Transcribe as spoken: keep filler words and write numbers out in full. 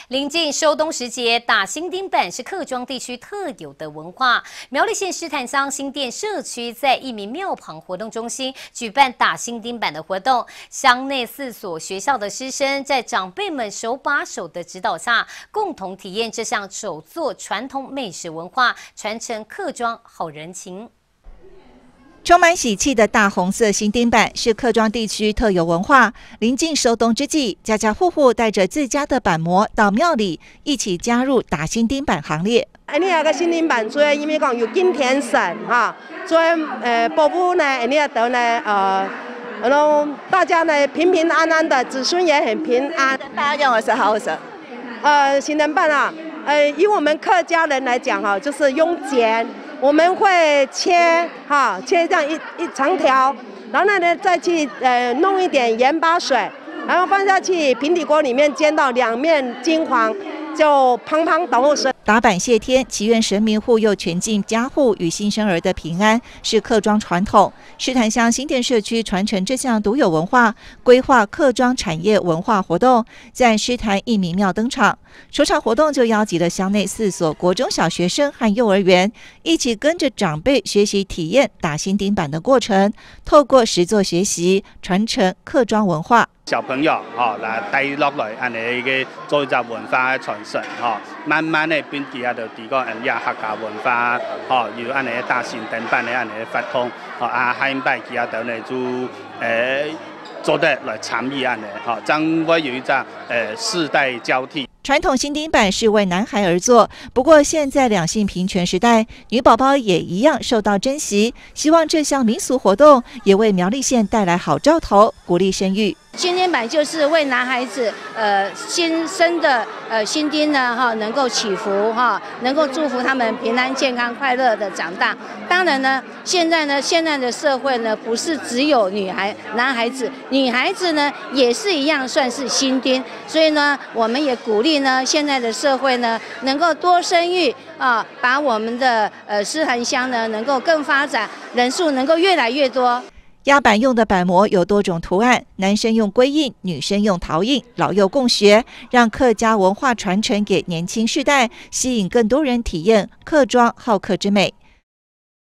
临近收冬时节，打新丁板是客庄地区特有的文化。苗栗县狮潭乡新店社区在义民庙旁活动中心举办打新丁板的活动，乡内四所学校的师生在长辈们手把手的指导下，共同体验这项手作传统美食文化，传承客庄好人情。 充满喜气的大红色新丁板是客庄地区特有文化。临近收冬之际，家家户户带着自家的板模到庙里，一起加入打新丁板行列。 哎，你那个新丁板做，因为讲有金田省哈，做呃保护呢，你要得呢呃，然后大家呢平平安安的，子孙也很平安。 大家用的是好色。 呃，新丁板啊，呃，以我们客家人来讲哈，就是用剪。 我们会切哈，切这样一一长条，然后呢再去呃弄一点盐巴水，然后放下去平底锅里面煎到两面金黄，就砰砰等候生。 打板谢天，祈愿神明护佑全境家户与新生儿的平安，是客庄传统。狮潭乡新店社区传承这项独有文化，规划客庄产业文化活动，在狮潭义民庙登场。首场活动就邀集了乡内四所国中小学生和幼儿园，一起跟着长辈学习体验打新丁板的过程，透过实作学习，传承客庄文化。 小朋友哈來帶落來，安尼個做一隻文化嘅傳承，哈，慢慢嘅變其他就啲個誒亞客家文化，哈，要安尼打新丁板嘅安尼發通，哈啊，下一擺其他就呢就誒做得來參與安尼，哈，將會有一隻誒世代交替。 傳統新丁板是為男孩而做，不過現在兩性平權時代，女寶寶也一樣受到珍惜。希望這項民俗活動也為苗栗縣帶來好兆頭，鼓勵生育。 新丁板就是為男孩子，呃，新生的呃新丁呢，哈，能夠祈福哈，能夠祝福他們平安、健康、快樂的長大。當然呢，現在呢，現在的社會呢，不是只有女孩、男孩子，女孩子呢也是一樣算是新丁。所以呢，我們也鼓勵呢，現在的社會呢，能夠多生育啊，把我們的呃獅潭鄉呢，能夠更發展，人數能夠越來越多。 壓板用的板模有多種圖案，男生用龜印，女生用陶印，老幼共學，讓客家文化傳承給年輕世代，吸引更多人體驗客莊好客之美。